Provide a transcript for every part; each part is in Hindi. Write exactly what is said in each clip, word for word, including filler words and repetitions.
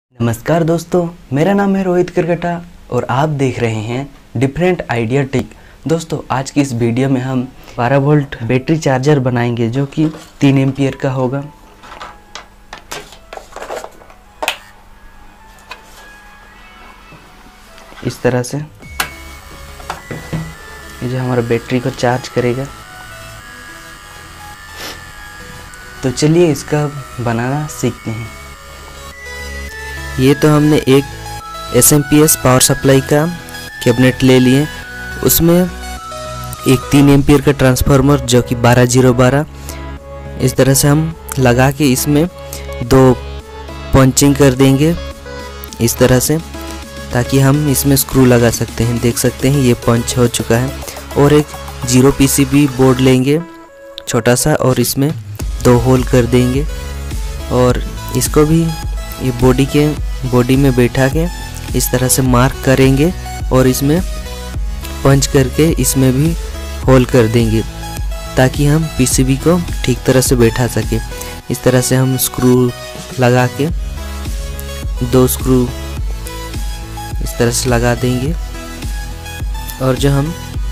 नमस्कार दोस्तों, मेरा नाम है रोहित करगटा और आप देख रहे हैं डिफरेंट आइडिया टेक। दोस्तों, आज की इस वीडियो में हम बारह वोल्ट बैटरी चार्जर बनाएंगे जो कि तीन एम्पियर का होगा। इस तरह से ये जो हमारा बैटरी को चार्ज करेगा। तो चलिए इसका बनाना सीखते हैं। ये तो हमने एक S M P S power supply का कैबिनेट ले लिए। उसमें एक तीन एम्पियर का ट्रांसफार्मर जो कि बारह जीरो बारह इस तरह से हम लगा के इसमें दो पंचिंग कर देंगे इस तरह से, ताकि हम इसमें स्क्रू लगा सकते हैं। देख सकते हैं ये पंच हो चुका है। और एक zero P C B board लेंगे छोटा सा और इसमें दो होल कर देंगे और इसको भी ये बॉडी के बॉडी में बैठा के इस तरह से मार्क करेंगे और इसमें पंच करके इसमें भी होल कर देंगे ताकि हम पीसीबी को ठीक तरह से बैठा सके। इस तरह से हम स्क्रू लगा के दो स्क्रू इस तरह से लगा देंगे और जो हम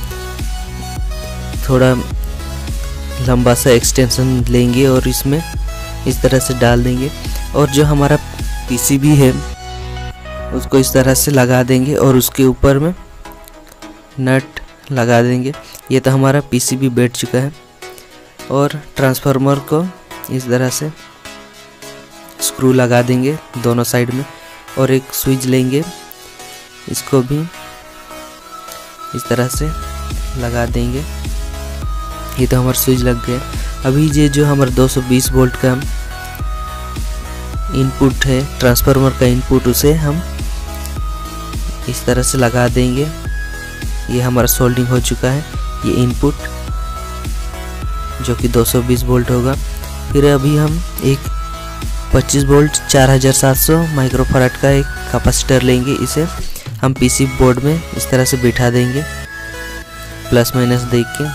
थोड़ा लंबा सा एक्सटेंशन लेंगे और इसमें इस तरह से डाल देंगे और जो हमारा पीसीबी है उसको इस तरह से लगा देंगे और उसके ऊपर में नट लगा देंगे। ये तो हमारा पीसीबी बैठ चुका है। और ट्रांसफार्मर को इस तरह से स्क्रू लगा देंगे दोनों साइड में और एक स्विच लेंगे, इसको भी इस तरह से लगा देंगे। ये तो हमारा स्विच लग गया। अभी ये जो हमारा दो सौ बीस वोल्ट का इनपुट है ट्रांसफार्मर का इनपुट, उसे हम इस तरह से लगा देंगे। ये हमारा सोल्डिंग हो चुका है। ये इनपुट जो कि दो सौ बीस वोल्ट होगा। फिर अभी हम एक पच्चीस वोल्ट चार हज़ार सात सौ माइक्रोफैराड का एक कैपेसिटर लेंगे। इसे हम पीसी बोर्ड में इस तरह से बिठा देंगे प्लस माइनस देख के।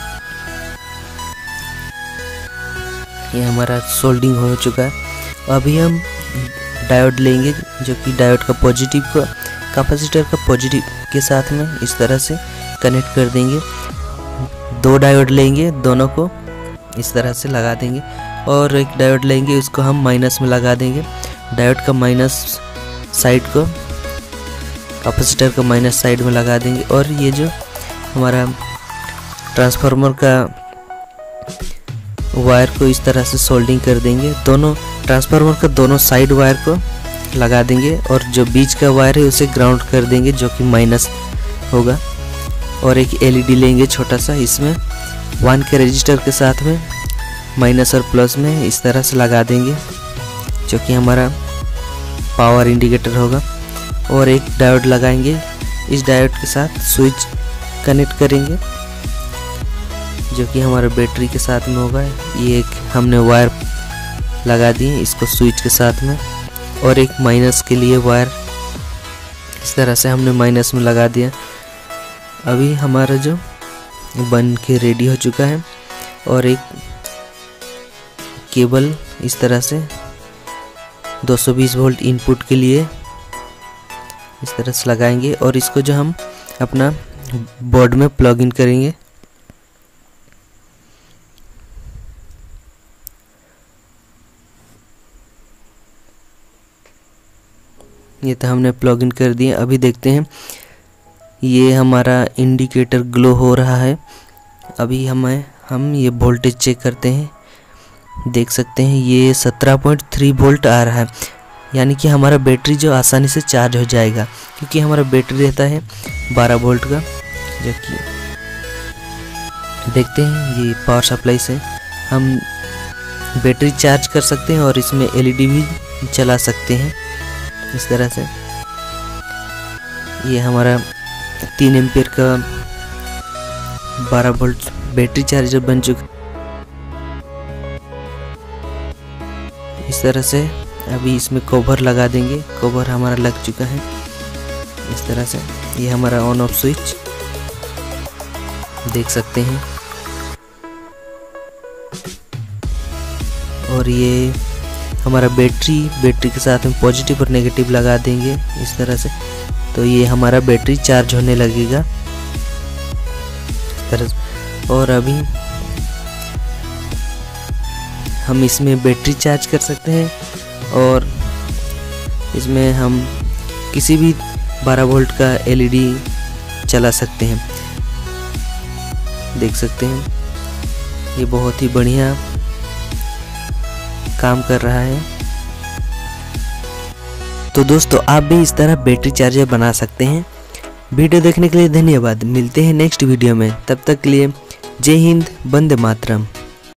ये हमारा सोल्डिंग हो चुका है। अभी हम डायोड लेंगे जो कि डायोड का पॉजिटिव को कैपेसिटर का पॉजिटिव के साथ में इस तरह से कनेक्ट कर देंगे। दो डायोड लेंगे, दोनों को इस तरह से लगा देंगे और एक डायोड लेंगे, उसको हम माइनस में लगा देंगे। डायोड का माइनस साइड को कैपेसिटर का माइनस साइड में लगा देंगे और ये जो हमारा ट्रांसफार्मर का वायर को इस तरह से सोल्डिंग कर देंगे। दोनों ट्रांसफार्मर का दोनों साइड वायर को लगा देंगे और जो बीच का वायर है उसे ग्राउंड कर देंगे जो कि माइनस होगा। और एक एलईडी लेंगे छोटा सा, इसमें वन के रजिस्टर के साथ में माइनस और प्लस में इस तरह से लगा देंगे जो कि हमारा पावर इंडिकेटर होगा। और एक डायोड लगाएंगे, इस डायोड के साथ स्विच कनेक्ट करेंगे जो कि हमारे बैटरी के साथ में होगा। ये एक हमने वायर लगा दिए इसको स्विच के साथ में और एक माइनस के लिए वायर इस तरह से हमने माइनस में लगा दिया। अभी हमारा जो बन के रेडी हो चुका है और एक केबल इस तरह से दो सौ बीस वोल्ट इनपुट के लिए इस तरह से लगाएंगे और इसको जो हम अपना बोर्ड में प्लग इन करेंगे। ये तो हमने प्लग इन कर दिया। अभी देखते हैं ये हमारा इंडिकेटर ग्लो हो रहा है। अभी हमें हम ये वोल्टेज चेक करते हैं। देख सकते हैं ये सत्रह पॉइंट तीन वोल्ट आ रहा है, यानी कि हमारा बैटरी जो आसानी से चार्ज हो जाएगा क्योंकि हमारा बैटरी रहता है बारह वोल्ट का। जो कि देखते हैं ये पावर सप्लाई से हम बैटरी चार्ज कर सकते हैं और इसमें एलईडी भी चला सकते हैं इस तरह से। ये हमारा तीन एम्पियर का बारह वोल्ट बैटरी चार्जर बन चुका इस तरह से। अभी इसमें कवर लगा देंगे। कवर हमारा लग चुका है इस तरह से। ये हमारा ऑन ऑफ स्विच देख सकते हैं और ये हमारा बैटरी बैटरी के साथ में पॉजिटिव और नेगेटिव लगा देंगे इस तरह से, तो ये हमारा बैटरी चार्ज होने लगेगा इस तरह से। और अभी हम इसमें बैटरी चार्ज कर सकते हैं और इसमें हम किसी भी बारह वोल्ट का एलईडी चला सकते हैं। देख सकते हैं ये बहुत ही बढ़िया काम कर रहा है। तो दोस्तों आप भी इस तरह बैटरी चार्जर बना सकते हैं। वीडियो देखने के लिए धन्यवाद। मिलते हैं नेक्स्ट वीडियो में, तब तक के लिए जय हिंद, वंदे मातरम।